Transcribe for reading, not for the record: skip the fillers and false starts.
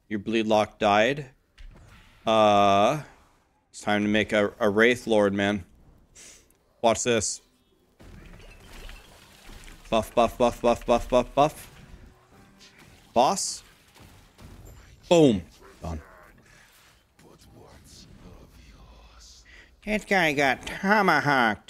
Your bleed lock died. It's time to make a Wraith Lord, man. Watch this. Buff, buff, buff, buff, buff, buff, buff. Boss. Boom. Done. That guy got tomahawked.